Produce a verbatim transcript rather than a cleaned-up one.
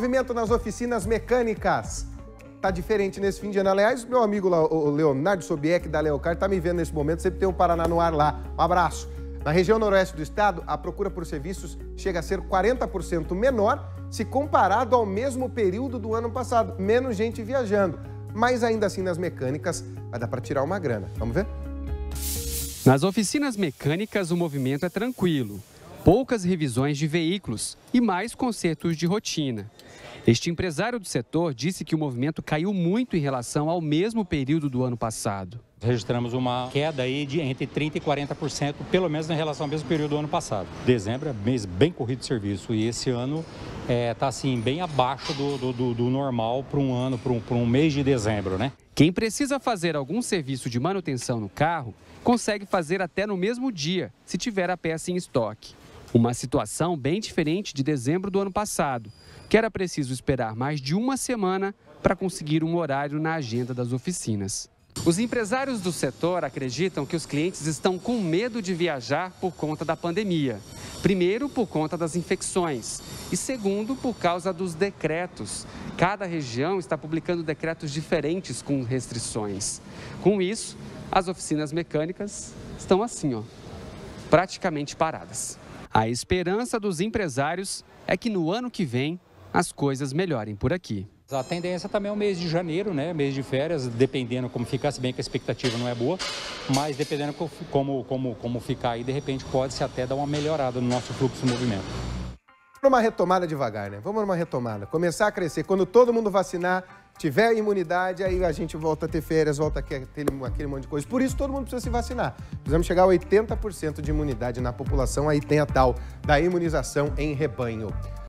Movimento nas oficinas mecânicas. Tá diferente nesse fim de ano. Aliás, meu amigo lá, o Leonardo Sobieck da Leocar, tá me vendo nesse momento, sempre tem um Paraná no ar lá. Um abraço. Na região noroeste do estado, a procura por serviços chega a ser quarenta por cento menor se comparado ao mesmo período do ano passado. Menos gente viajando. Mas ainda assim, nas mecânicas, vai dar para tirar uma grana. Vamos ver? Nas oficinas mecânicas, o movimento é tranquilo. Poucas revisões de veículos e mais consertos de rotina. Este empresário do setor disse que o movimento caiu muito em relação ao mesmo período do ano passado. Registramos uma queda aí de entre trinta por cento e quarenta por cento, pelo menos em relação ao mesmo período do ano passado. Dezembro é mês bem corrido de serviço e esse ano está é, tá, assim, bem abaixo do, do, do, do normal para um ano, para um, para um mês de dezembro, né? Quem precisa fazer algum serviço de manutenção no carro consegue fazer até no mesmo dia, se tiver a peça em estoque. Uma situação bem diferente de dezembro do ano passado, que era preciso esperar mais de uma semana para conseguir um horário na agenda das oficinas. Os empresários do setor acreditam que os clientes estão com medo de viajar por conta da pandemia. Primeiro, por conta das infecções e segundo, por causa dos decretos. Cada região está publicando decretos diferentes com restrições. Com isso, as oficinas mecânicas estão assim, ó, praticamente paradas. A esperança dos empresários é que no ano que vem as coisas melhorem por aqui. A tendência também é o mês de janeiro, né? Mês de férias, dependendo como ficar, se bem que a expectativa não é boa, mas dependendo como, como, como ficar aí, de repente pode-se até dar uma melhorada no nosso fluxo de movimento. Numa retomada devagar, né? Vamos numa retomada. Começar a crescer. Quando todo mundo vacinar, tiver imunidade, aí a gente volta a ter férias, volta a ter aquele, aquele monte de coisa. Por isso, todo mundo precisa se vacinar. Precisamos chegar a oitenta por cento de imunidade na população. Aí tem a tal da imunização em rebanho.